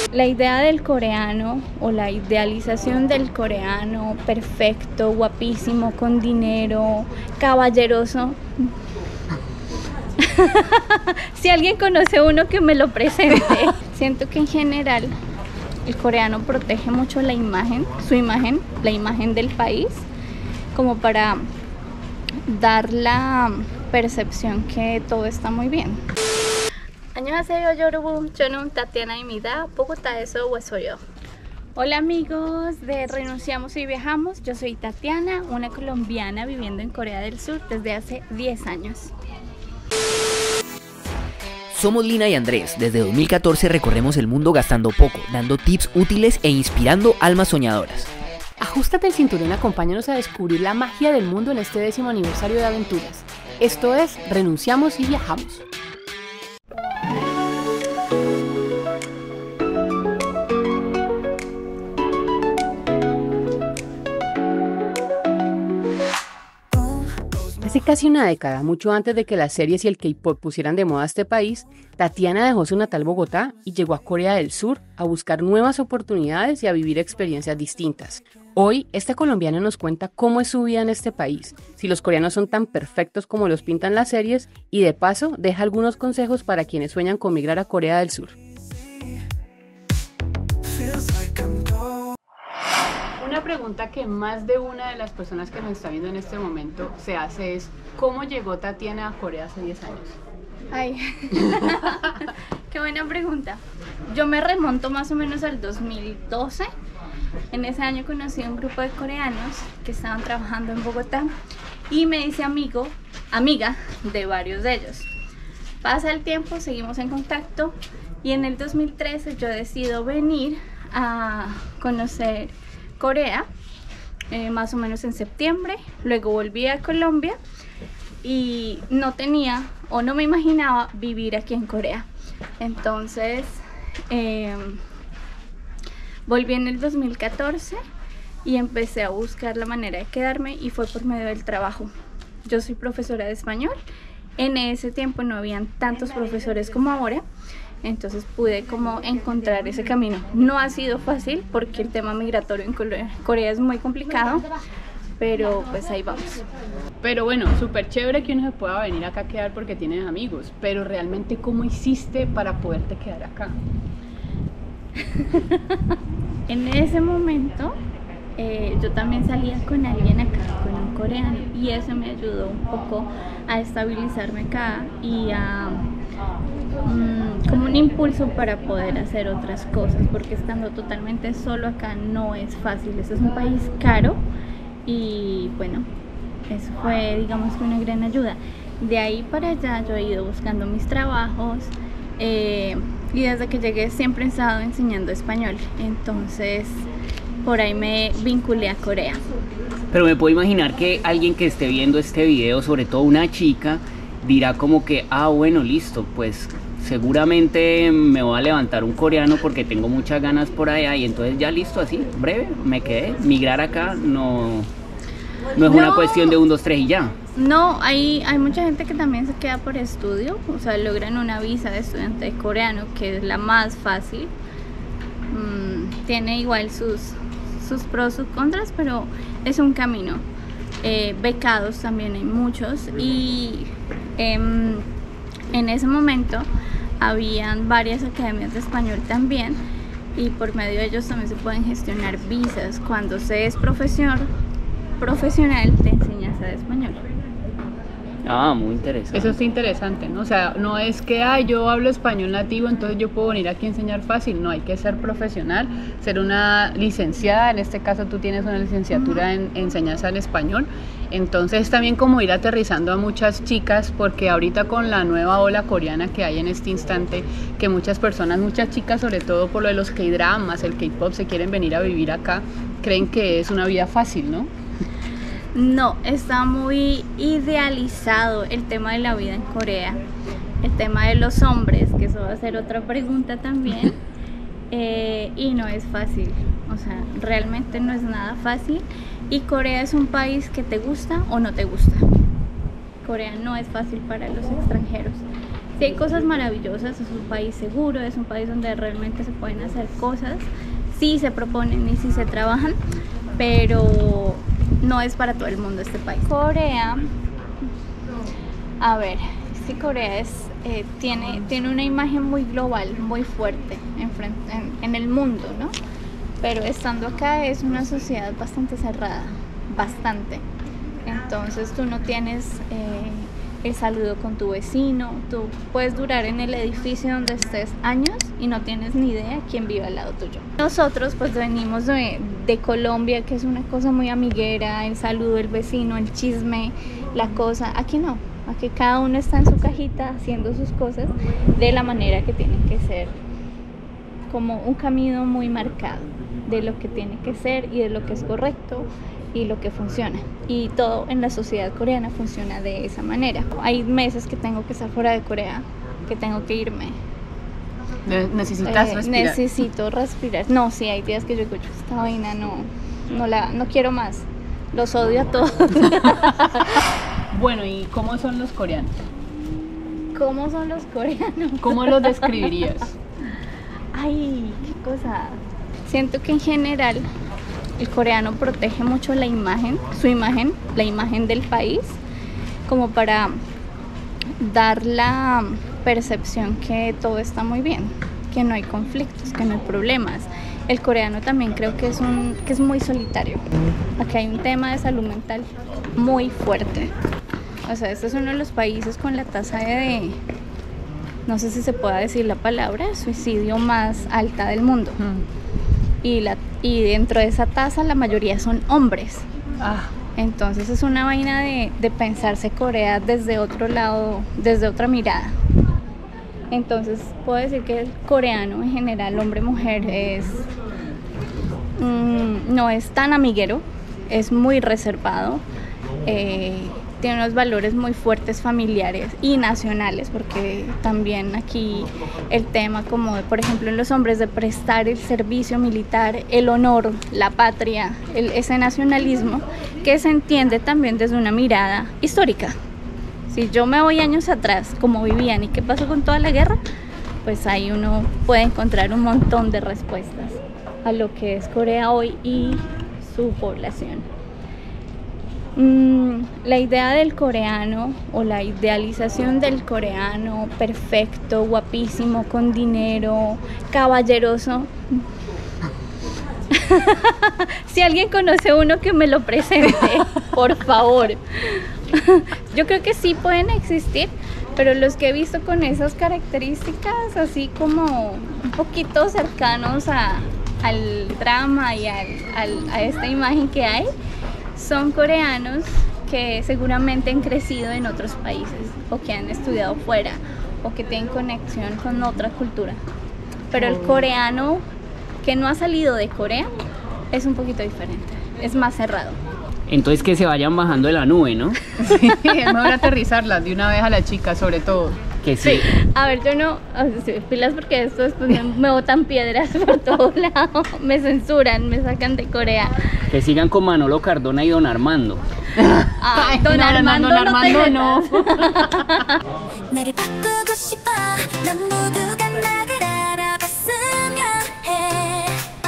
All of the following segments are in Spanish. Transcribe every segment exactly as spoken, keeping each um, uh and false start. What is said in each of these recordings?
La idea del coreano o la idealización del coreano perfecto, guapísimo, con dinero, caballeroso. Si alguien conoce uno, que me lo presente. Siento que en general el coreano protege mucho la imagen, su imagen, la imagen del país, como para dar la percepción que todo está muy bien. 안녕하세요 여러분, 저는 타티아나입니다. 보고타에서 왔어요. Hola amigos de Renunciamos y Viajamos, yo soy Tatiana, una colombiana viviendo en Corea del Sur desde hace diez años. Somos Lina y Andrés. Desde dos mil catorce recorremos el mundo gastando poco, dando tips útiles e inspirando almas soñadoras. Ajústate el cinturón y acompáñanos a descubrir la magia del mundo en este décimo aniversario de aventuras. Esto es Renunciamos y Viajamos. Hace casi una década, mucho antes de que las series y el K-pop pusieran de moda este país, Tatiana dejó su natal Bogotá y llegó a Corea del Sur a buscar nuevas oportunidades y a vivir experiencias distintas. Hoy, esta colombiana nos cuenta cómo es su vida en este país, si los coreanos son tan perfectos como los pintan las series y de paso deja algunos consejos para quienes sueñan con migrar a Corea del Sur. Una pregunta que más de una de las personas que nos está viendo en este momento se hace es: ¿cómo llegó Tatiana a Corea hace diez años? Ay, qué buena pregunta. Yo me remonto más o menos al dos mil doce. En ese año conocí a un grupo de coreanos que estaban trabajando en Bogotá y me hice amigo, amiga de varios de ellos. Pasa el tiempo, seguimos en contacto y en el dos mil trece yo decido venir a conocer Corea, eh, más o menos en septiembre. Luego volví a Colombia y no tenía o no me imaginaba vivir aquí en Corea. Entonces eh, volví en el dos mil catorce y empecé a buscar la manera de quedarme y fue por medio del trabajo. Yo soy profesora de español. En ese tiempo no habían tantos profesores como ahora, entonces pude como encontrar ese camino. No ha sido fácil porque el tema migratorio en Corea es muy complicado, pero pues ahí vamos. Pero bueno, súper chévere que uno se pueda venir acá a quedar porque tienes amigos, pero realmente ¿cómo hiciste para poderte quedar acá? En ese momento eh, yo también salía con alguien acá, con un coreano, y eso me ayudó un poco a estabilizarme acá y a um, como un impulso para poder hacer otras cosas, porque estando totalmente solo acá no es fácil. Este es un país caro y bueno, eso fue, digamos, que una gran ayuda. De ahí para allá yo he ido buscando mis trabajos eh, y desde que llegué siempre he estado enseñando español, entonces por ahí me vinculé a Corea. Pero me puedo imaginar que alguien que esté viendo este video, sobre todo una chica, dirá como que, ah, bueno, listo, pues seguramente me voy a levantar un coreano porque tengo muchas ganas por allá y entonces ya listo, así, breve, me quedé. Migrar acá no, no es no, una cuestión de un, dos, tres y ya. No, hay, hay mucha gente que también se queda por estudio, o sea, logran una visa de estudiante coreano, que es la más fácil. Mm, tiene igual sus, sus pros, sus contras, pero es un camino. Eh, becados también hay muchos y eh, en ese momento habían varias academias de español también y por medio de ellos también se pueden gestionar visas. Cuando se es profesor profesional te enseñas a español. Ah, muy interesante. Eso es interesante, ¿no? O sea, no es que ay, yo hablo español nativo, entonces yo puedo venir aquí a enseñar fácil. No, hay que ser profesional, ser una licenciada. En este caso tú tienes una licenciatura en enseñanza en español. Entonces también como ir aterrizando a muchas chicas, porque ahorita con la nueva ola coreana que hay en este instante, que muchas personas, muchas chicas, sobre todo por lo de los K-dramas, el K-pop, se quieren venir a vivir acá, creen que es una vida fácil, ¿no? No, está muy idealizado el tema de la vida en Corea, el tema de los hombres, que eso va a ser otra pregunta también, eh, y no es fácil, o sea, realmente no es nada fácil, y Corea es un país que te gusta o no te gusta. Corea no es fácil para los extranjeros, Sí hay cosas maravillosas, es un país seguro, es un país donde realmente se pueden hacer cosas, sí se proponen y sí se trabajan, pero no es para todo el mundo este país. Corea, a ver, es que Corea es, eh, tiene, tiene una imagen muy global, muy fuerte en, frente, en, en el mundo, ¿no? Pero estando acá es una sociedad bastante cerrada, bastante. Entonces tú no tienes eh, el saludo con tu vecino, tú puedes durar en el edificio donde estés años y no tienes ni idea quién vive al lado tuyo. Nosotros pues venimos de, de Colombia, que es una cosa muy amiguera, el saludo, el vecino, el chisme, la cosa. Aquí no, aquí cada uno está en su cajita haciendo sus cosas de la manera que tienen que ser, como un camino muy marcado de lo que tiene que ser y de lo que es correcto y lo que funciona, y todo en la sociedad coreana funciona de esa manera. Hay meses que tengo que estar fuera de Corea, que tengo que irme. ¿Necesitas Eh, respirar? necesito respirar. No, sí, hay días que yo escucho esta vaina, no, no la, no quiero más. Los odio a todos. Bueno, ¿y cómo son los coreanos? ¿Cómo son los coreanos? ¿Cómo los describirías? Ay, qué cosa. Siento que en general el coreano protege mucho la imagen, su imagen, la imagen del país, como para dar la percepción que todo está muy bien, que no hay conflictos, que no hay problemas. El coreano también creo que es, un, que es muy solitario. Aquí hay un tema de salud mental muy fuerte. O sea, este es uno de los países con la tasa de, no sé si se pueda decir la palabra, suicidio más alta del mundo. Mm. Y, la, y dentro de esa tasa la mayoría son hombres. Ah. Entonces es una vaina de, de pensarse Corea desde otro lado, desde otra mirada. Entonces puedo decir que el coreano en general, hombre-mujer, es mmm, no es tan amiguero, es muy reservado, eh, tiene unos valores muy fuertes familiares y nacionales, porque también aquí el tema, como de, por ejemplo en los hombres, de prestar el servicio militar, el honor, la patria, el, ese nacionalismo que se entiende también desde una mirada histórica. Si yo me voy años atrás, cómo vivían y qué pasó con toda la guerra, pues ahí uno puede encontrar un montón de respuestas a lo que es Corea hoy y su población. Mm, la idea del coreano o la idealización del coreano perfecto, guapísimo, con dinero, caballeroso. Si alguien conoce uno, que me lo presente, por favor. Yo creo que sí pueden existir, pero los que he visto con esas características, así como un poquito cercanos a, al drama y al, al, a esta imagen que hay, son coreanos que seguramente han crecido en otros países o que han estudiado fuera o que tienen conexión con otra cultura. Pero el coreano que no ha salido de Corea es un poquito diferente, es más cerrado. Entonces que se vayan bajando de la nube, ¿no? Sí, es mejor aterrizarlas de una vez a la chica, sobre todo. Que sí. Sí. A ver, yo no, o sea, pilas, porque esto después me, me botan piedras por todos lados, me censuran, me sacan de Corea. Que sigan con Manolo Cardona y Don Armando. Ah, Don no, Armando, no, Don Armando no. 나를 바꾸고 싶어 넌 모두가 나를 알아봤으면 해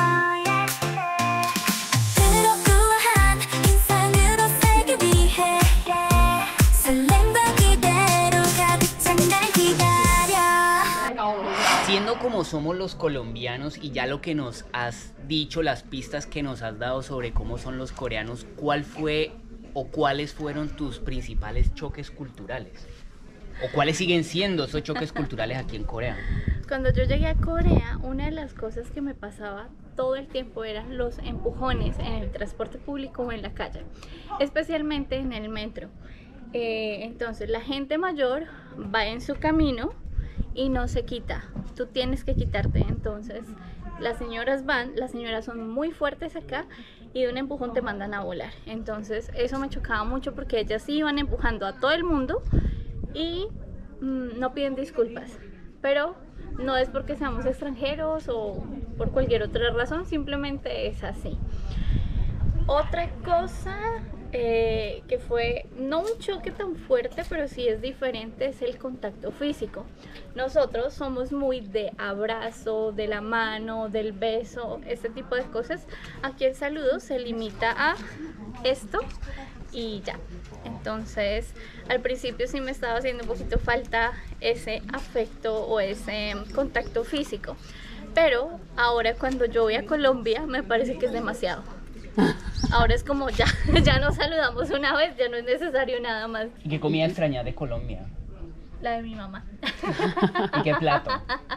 그러한 인상으로 살기 위해 설렘과 기대로 가득 찬 날 기다려. Siendo como somos los colombianos y ya lo que nos has dicho, las pistas que nos has dado sobre cómo son los coreanos, ¿cuál fue o cuáles fueron tus principales choques culturales? ¿O cuáles siguen siendo esos choques culturales aquí en Corea? Cuando yo llegué a Corea, una de las cosas que me pasaba todo el tiempo eran los empujones en el transporte público o en la calle, especialmente en el metro. Eh, entonces la gente mayor va en su camino y no se quita, tú tienes que quitarte. Entonces las señoras van, las señoras son muy fuertes acá y de un empujón te mandan a volar. Entonces eso me chocaba mucho porque ellas iban empujando a todo el mundo y mmm, no piden disculpas, pero no es porque seamos extranjeros o por cualquier otra razón, simplemente es así. Otra cosa eh, que fue no un choque tan fuerte, pero sí es diferente, es el contacto físico. Nosotros somos muy de abrazo, de la mano, del beso, este tipo de cosas. Aquí el saludo se limita a esto y ya. Entonces, al principio sí me estaba haciendo un poquito falta ese afecto o ese contacto físico, pero ahora cuando yo voy a Colombia me parece que es demasiado. Ahora es como ya, ya nos saludamos una vez, ya no es necesario nada más. ¿Y qué comida extraña de Colombia? La de mi mamá. ¿Y qué plato?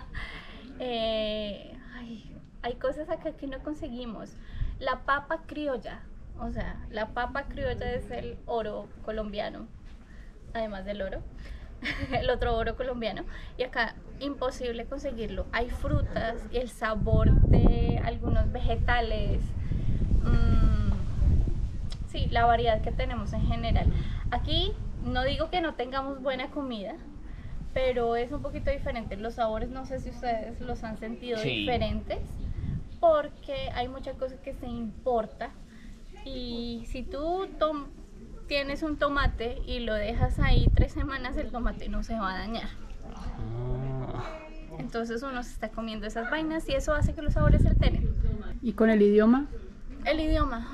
eh, ay, hay cosas acá que no conseguimos. La papa criolla, o sea, la papa criolla es el oro colombiano, además del oro, el otro oro colombiano, y acá imposible conseguirlo. Hay frutas y el sabor de algunos vegetales, mmm, sí, la variedad que tenemos en general. Aquí no digo que no tengamos buena comida, pero es un poquito diferente. Los sabores, no sé si ustedes los han sentido sí. diferentes, porque hay mucha cosa que se importa. Y si tú tom tienes un tomate y lo dejas ahí tres semanas, el tomate no se va a dañar. Entonces uno se está comiendo esas vainas y eso hace que los sabores se alteren. ¿Y con el idioma? El idioma.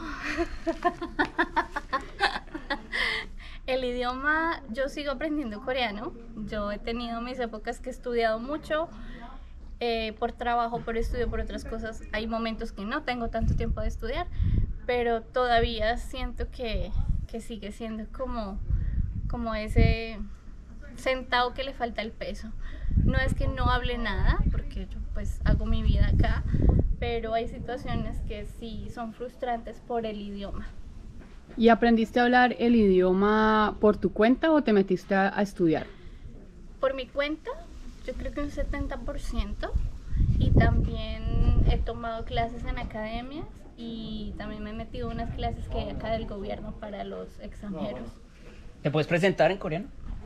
El idioma, yo sigo aprendiendo coreano. Yo he tenido mis épocas que he estudiado mucho. Eh, por trabajo, por estudio, por otras cosas. Hay momentos que no tengo tanto tiempo de estudiar, pero todavía siento que, que sigue siendo como, como ese centavo que le falta el peso. No es que no hable nada, porque yo pues hago mi vida acá, pero hay situaciones que sí son frustrantes por el idioma. ¿Y aprendiste a hablar el idioma por tu cuenta o te metiste a, a estudiar? Por mi cuenta, yo creo que un setenta por ciento, y también he tomado clases en academias y también me he metido en unas clases que hay acá del gobierno para los extranjeros. ¿Te puedes presentar en coreano?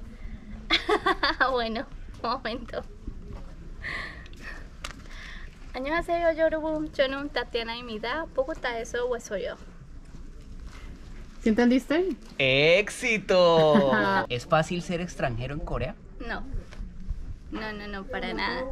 Bueno, un momento. 안녕하세요 여러분, 저는 타티아나입니다. 보고타에서 왔어요. ¿Sí entendiste? ¡Éxito! ¿Es fácil ser extranjero en Corea? No, no, no, no, para nada.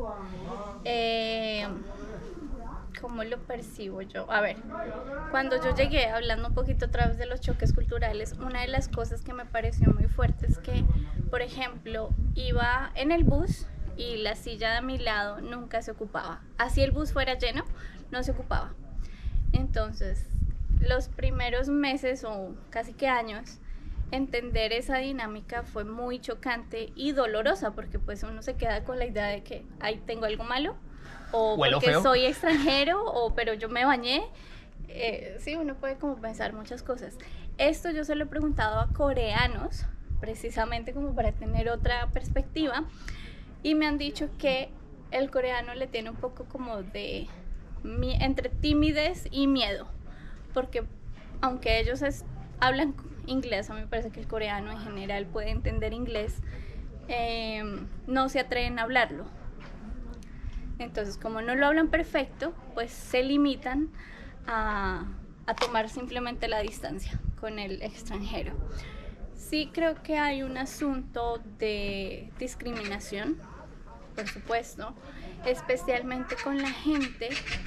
Eh, ¿Cómo lo percibo yo? A ver, cuando yo llegué, hablando un poquito otra vez de los choques culturales, una de las cosas que me pareció muy fuerte es que, por ejemplo, iba en el bus y la silla de mi lado nunca se ocupaba. Así el bus fuera lleno, no se ocupaba. Entonces, los primeros meses o casi que años, entender esa dinámica fue muy chocante y dolorosa, porque pues uno se queda con la idea de que ahí tengo algo malo, o ¿Huelo porque feo? soy extranjero, o pero yo me bañé. Eh, sí, uno puede como pensar muchas cosas. Esto yo se lo he preguntado a coreanos, precisamente como para tener otra perspectiva, y me han dicho que el coreano le tiene un poco como de entre timidez y miedo, porque aunque ellos es, hablan inglés, a mí me parece que el coreano en general puede entender inglés, eh, no se atreven a hablarlo. Entonces, como no lo hablan perfecto, pues se limitan a, a tomar simplemente la distancia con el extranjero. Sí creo que hay un asunto de discriminación, por supuesto, especialmente con la gente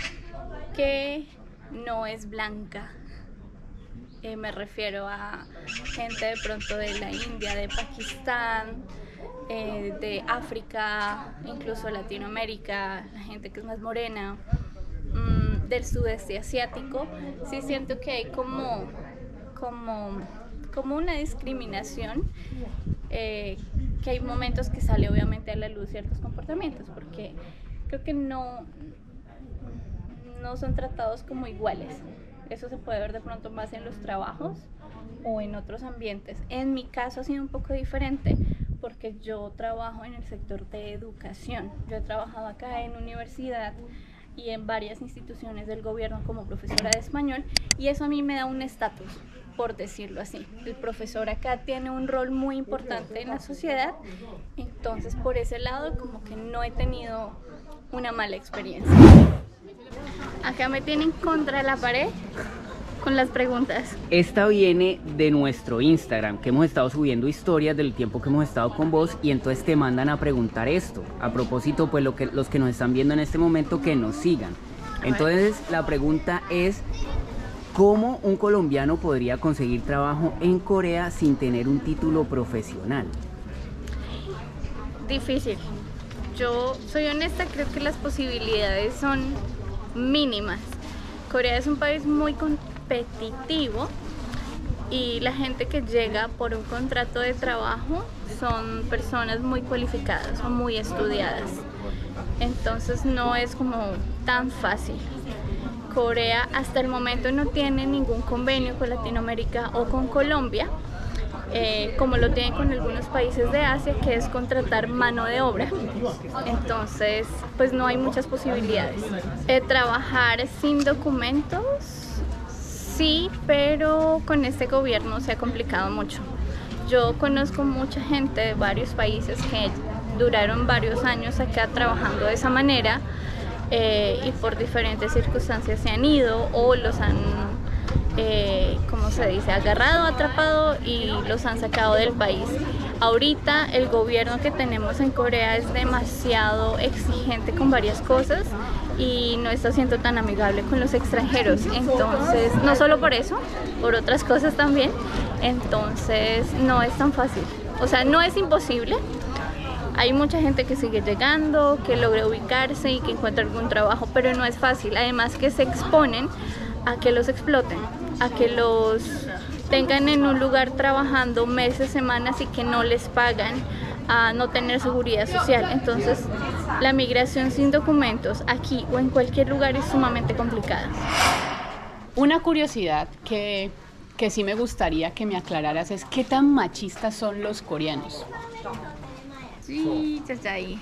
que no es blanca. Eh, me refiero a gente de pronto de la India, de Pakistán, eh, de África, incluso Latinoamérica, la gente que es más morena, mmm, del sudeste asiático. Sí siento que hay como, como, como una discriminación, eh, que hay momentos que sale obviamente a la luz ciertos comportamientos, porque creo que no, no son tratados como iguales. Eso se puede ver de pronto más en los trabajos o en otros ambientes. En mi caso ha sido un poco diferente porque yo trabajo en el sector de educación. Yo he trabajado acá en universidad y en varias instituciones del gobierno como profesora de español, y eso a mí me da un estatus, por decirlo así. El profesor acá tiene un rol muy importante en la sociedad, entonces por ese lado como que no he tenido una mala experiencia. Acá me tienen contra la pared con las preguntas. Esta viene de nuestro Instagram, que hemos estado subiendo historias del tiempo que hemos estado con vos y entonces te mandan a preguntar esto. A propósito, pues lo que, los que nos están viendo en este momento, que nos sigan. Entonces la pregunta es, ¿cómo un colombiano podría conseguir trabajo en Corea sin tener un título profesional? Difícil. Yo soy honesta, creo que las posibilidades son mínimas. Corea es un país muy competitivo y la gente que llega por un contrato de trabajo son personas muy cualificadas o muy estudiadas. Entonces no es como tan fácil. Corea hasta el momento no tiene ningún convenio con Latinoamérica o con Colombia, eh, como lo tienen con algunos países de Asia, que es contratar mano de obra. Entonces, pues no hay muchas posibilidades. Eh, trabajar sin documentos, sí, pero con este gobierno se ha complicado mucho. Yo conozco mucha gente de varios países que duraron varios años acá trabajando de esa manera, eh, y por diferentes circunstancias se han ido o los han, eh, ¿cómo se dice?, agarrado, atrapado y los han sacado del país. Ahorita el gobierno que tenemos en Corea es demasiado exigente con varias cosas y no está siendo tan amigable con los extranjeros. Entonces, no solo por eso, por otras cosas también. Entonces, no es tan fácil. O sea, no es imposible. Hay mucha gente que sigue llegando, que logra ubicarse y que encuentra algún trabajo, pero no es fácil. Además que se exponen a que los exploten, a que los tengan en un lugar trabajando meses, semanas y que no les pagan, a no tener seguridad social. Entonces, la migración sin documentos aquí o en cualquier lugar es sumamente complicada. Una curiosidad que, que sí me gustaría que me aclararas es ¿qué tan machistas son los coreanos? Sí, ya, ya ahí.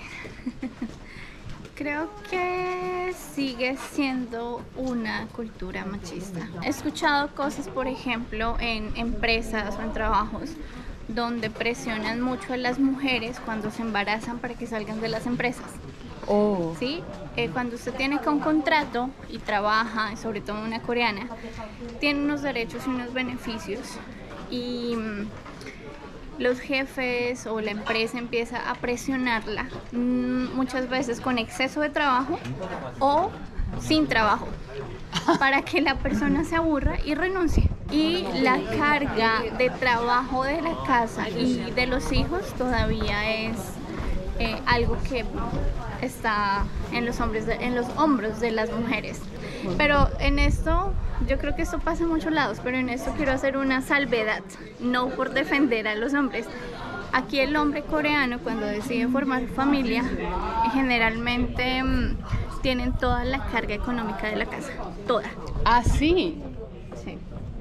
Creo que sigue siendo una cultura machista. He escuchado cosas, por ejemplo, en empresas o en trabajos donde presionan mucho a las mujeres cuando se embarazan para que salgan de las empresas. Oh. ¿Sí? Eh, cuando usted tiene que un contrato y trabaja, sobre todo una coreana, tiene unos derechos y unos beneficios y mmm, los jefes o la empresa empieza a presionarla, mmm, muchas veces con exceso de trabajo o sin trabajo, para que la persona se aburra y renuncie. Y la carga de trabajo de la casa y de los hijos todavía es eh, algo que está en los, hombres de, en los hombros de las mujeres. Pero en esto, yo creo que esto pasa en muchos lados, pero en esto quiero hacer una salvedad, no por defender a los hombres. Aquí el hombre coreano, cuando decide formar familia, generalmente mmm, tienen toda la carga económica de la casa, toda. ¿Ah, sí? Sí.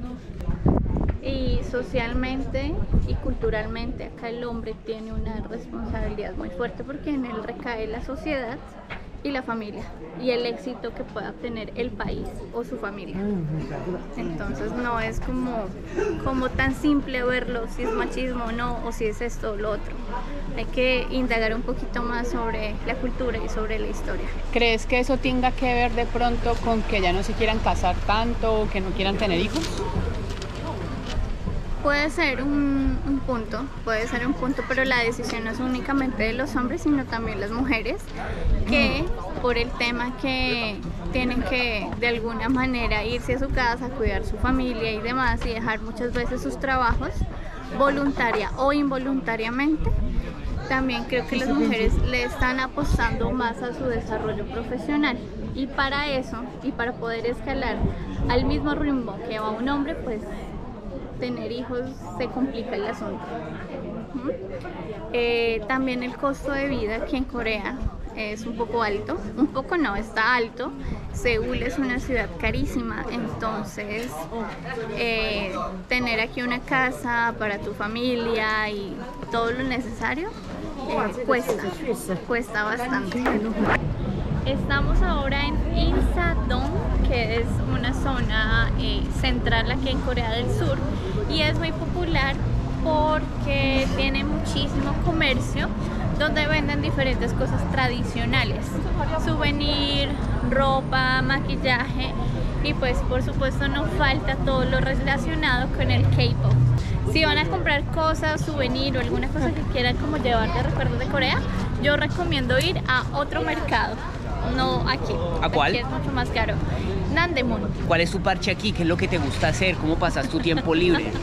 Y socialmente y culturalmente acá el hombre tiene una responsabilidad muy fuerte porque en él recae la sociedad y la familia y el éxito que pueda obtener el país o su familia. Entonces no es como, como tan simple verlo si es machismo o no, o si es esto o lo otro. Hay que indagar un poquito más sobre la cultura y sobre la historia. ¿Crees que eso tenga que ver de pronto con que ya no se quieran casar tanto o que no quieran tener hijos? Puede ser un, un punto, puede ser un punto, pero la decisión no es únicamente de los hombres, sino también las mujeres, que por el tema que tienen que de alguna manera irse a su casa, cuidar su familia y demás, y dejar muchas veces sus trabajos, voluntaria o involuntariamente, también creo que las mujeres le están apostando más a su desarrollo profesional. Y para eso, y para poder escalar al mismo ritmo que va un hombre, pues tener hijos se complica el asunto. Uh-huh. eh, también el costo de vida aquí en Corea es un poco alto, un poco no, está alto. Seúl es una ciudad carísima, entonces eh, tener aquí una casa para tu familia y todo lo necesario eh, cuesta, cuesta bastante. Estamos ahora en Insadong, que es una zona eh, central aquí en Corea del Sur y es muy popular porque tiene muchísimo comercio donde venden diferentes cosas tradicionales, souvenir, ropa, maquillaje Y pues por supuesto no falta todo lo relacionado con el K-pop. Si van a comprar cosas, souvenir o alguna cosa que quieran como llevar de recuerdos de Corea, yo recomiendo ir a otro mercado, no aquí. ¿A cuál? Aquí es mucho más caro. Nandemun. ¿Cuál es tu parche aquí? ¿Qué es lo que te gusta hacer? ¿Cómo pasas tu tiempo libre?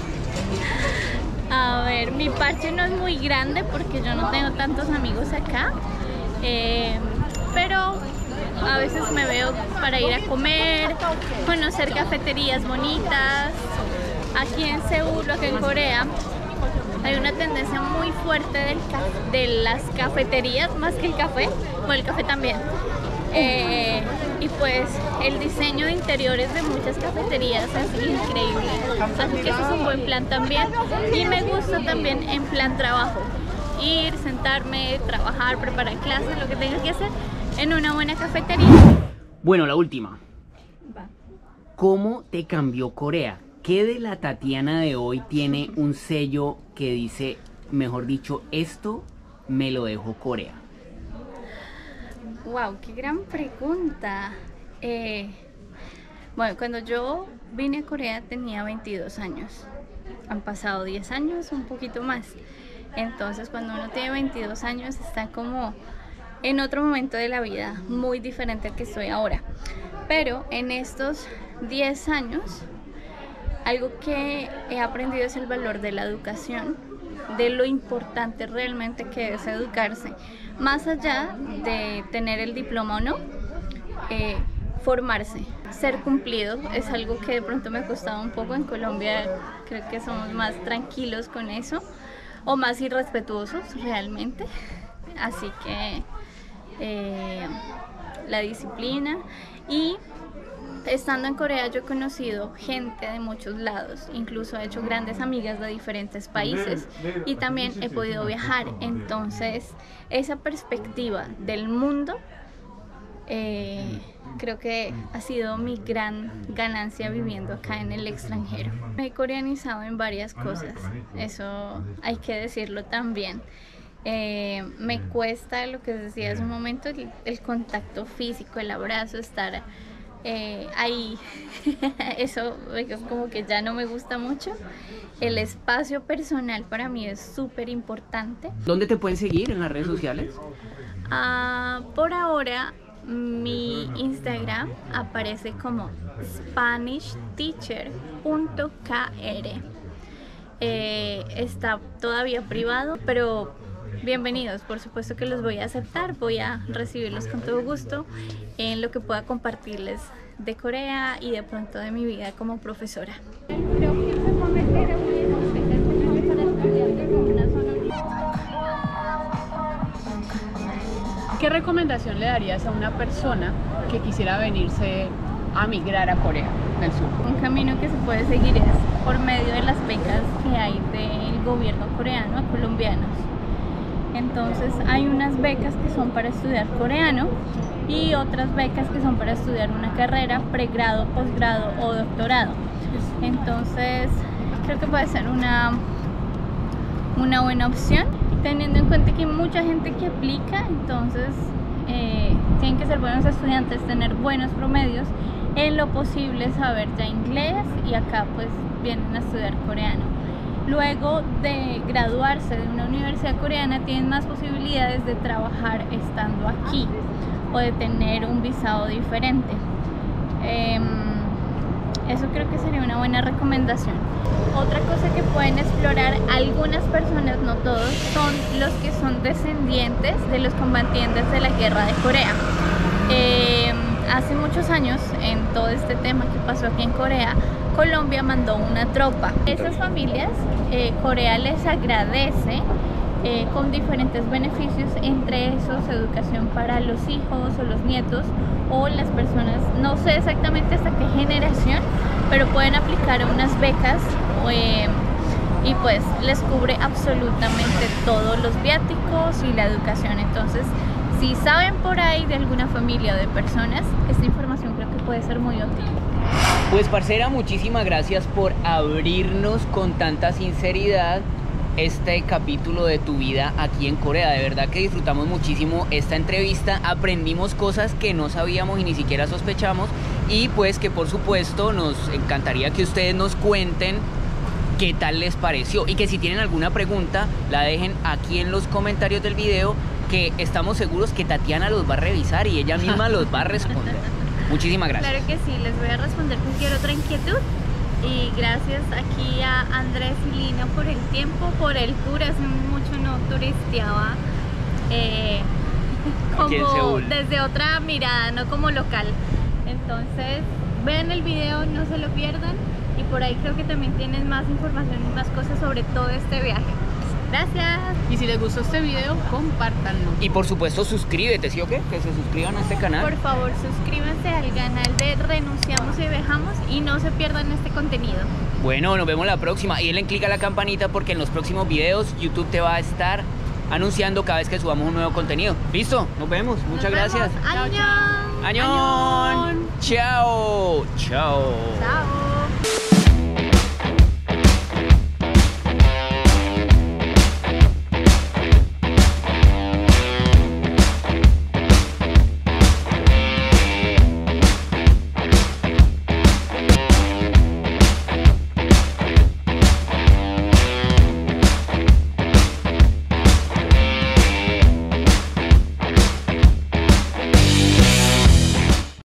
A ver, mi parche no es muy grande porque yo no tengo tantos amigos acá, eh, pero a veces me veo para ir a comer, conocer cafeterías bonitas. Aquí en Seúl, acá en Corea, hay una tendencia muy fuerte del de las cafeterías, más que el café, o el café también. Eh, y pues el diseño de interiores de muchas cafeterías es increíble, así que eso es un buen plan también. Y me gusta también en plan trabajo, ir, sentarme, trabajar, preparar clases, lo que tenga que hacer en una buena cafetería. Bueno, la última. Va. ¿Cómo te cambió Corea? ¿Qué de la Tatiana de hoy tiene un sello que dice, mejor dicho, esto me lo dejó Corea? Wow, qué gran pregunta. Eh, bueno, cuando yo vine a Corea tenía veintidós años. Han pasado diez años, un poquito más. Entonces, cuando uno tiene veintidós años, está como en otro momento de la vida, muy diferente al que estoy ahora. Pero en estos diez años, algo que he aprendido es el valor de la educación, de lo importante realmente que es educarse, más allá de tener el diploma o no, eh, formarse, ser cumplido, es algo que de pronto me ha costado un poco. En Colombia creo que somos más tranquilos con eso, o más irrespetuosos realmente, así que eh, la disciplina. Y estando en Corea yo he conocido gente de muchos lados, incluso he hecho grandes amigas de diferentes países y también he podido viajar. Entonces esa perspectiva del mundo eh, creo que ha sido mi gran ganancia viviendo acá en el extranjero. Me he coreanizado en varias cosas, eso hay que decirlo también. Eh, me cuesta, lo que decía hace un momento, el, el contacto físico, el abrazo, estar Eh, ahí, eso es como que ya no me gusta mucho. El espacio personal para mí es súper importante. ¿Dónde te pueden seguir en las redes sociales? Uh, por ahora mi Instagram aparece como spanish teacher punto k r. Eh, está todavía privado, pero bienvenidos, por supuesto que los voy a aceptar, voy a recibirlos con todo gusto en lo que pueda compartirles de Corea y de pronto de mi vida como profesora. Creo que se va a meter a ¿Qué recomendación le darías a una persona que quisiera venirse a migrar a Corea del Sur? Un camino que se puede seguir es por medio de las becas que hay del gobierno coreano a colombianos. Entonces hay unas becas que son para estudiar coreano y otras becas que son para estudiar una carrera, pregrado, posgrado o doctorado. Entonces creo que puede ser una, una buena opción, teniendo en cuenta que hay mucha gente que aplica. Entonces eh, tienen que ser buenos estudiantes, tener buenos promedios, en lo posible saber ya inglés, y acá pues vienen a estudiar coreano. Luego de graduarse de una universidad coreana tienen más posibilidades de trabajar estando aquí o de tener un visado diferente. Eh, eso creo que sería una buena recomendación. Otra cosa que pueden explorar algunas personas, no todos, son los que son descendientes de los combatientes de la guerra de Corea. Eh, hace muchos años, en todo este tema que pasó aquí en Corea, Colombia mandó una tropa. Esas familias, eh, Corea les agradece eh, con diferentes beneficios, entre esos educación para los hijos o los nietos o las personas, no sé exactamente hasta qué generación, pero pueden aplicar unas becas eh, y pues les cubre absolutamente todos los viáticos y la educación. Entonces, si saben por ahí de alguna familia o de personas, esta información creo que puede ser muy útil. Pues parcera, muchísimas gracias por abrirnos con tanta sinceridad este capítulo de tu vida aquí en Corea. De verdad que disfrutamos muchísimo esta entrevista, aprendimos cosas que no sabíamos y ni siquiera sospechamos, y pues que por supuesto nos encantaría que ustedes nos cuenten qué tal les pareció y que si tienen alguna pregunta la dejen aquí en los comentarios del video, que estamos seguros que Tatiana los va a revisar y ella misma los va a responder. Muchísimas gracias. Claro que sí, les voy a responder cualquier otra inquietud. Y gracias aquí a Andrés y Lina por el tiempo, por el tour. Hace mucho no turisteaba eh, Aquí en como Seúl. desde otra mirada, no como local. Entonces vean el video, no se lo pierdan. Y por ahí creo que también tienen más información y más cosas sobre todo este viaje. Gracias. Y si les gustó este video, compártanlo. Y por supuesto suscríbete, ¿sí o qué? Que se suscriban a este canal. Por favor, suscríbanse al canal de Renunciamos y Viajamos y no se pierdan este contenido. Bueno, nos vemos la próxima. Y denle click a la campanita porque en los próximos videos YouTube te va a estar anunciando cada vez que subamos un nuevo contenido. ¿Listo? Nos vemos. Muchas Nos gracias. vemos. ¡Añón! ¡Añón! ¡Chao! ¡Chao! ¡Chao!